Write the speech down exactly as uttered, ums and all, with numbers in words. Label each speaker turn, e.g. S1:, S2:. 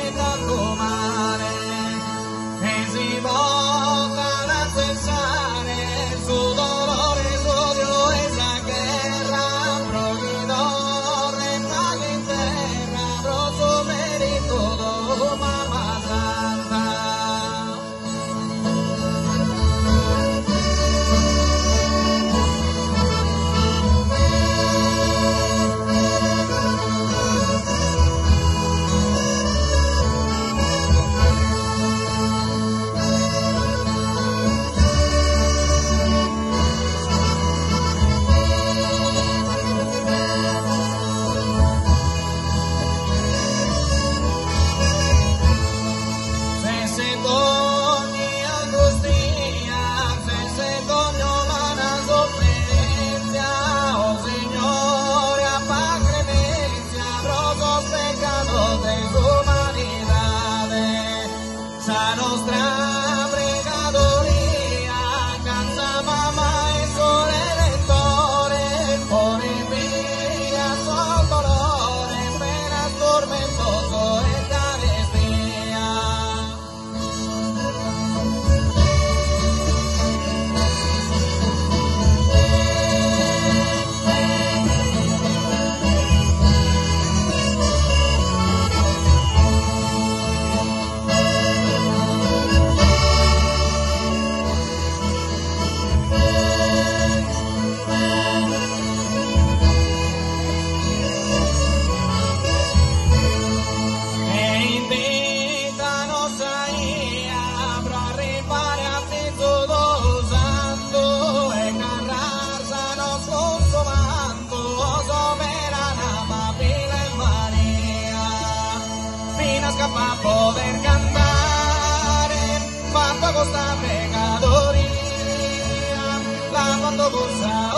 S1: e tanto male, e si portano a cessare il suo dolore, il suo odio e sa guerra, progidor e paga in terra, rosso merito do mamma santa. La nostra pregadoria cansa mamma e sole redentor, ore via sol dolore, penas tormentoso e carestia. Para poder cantar, cuando costa pregadoría, la cuando goza.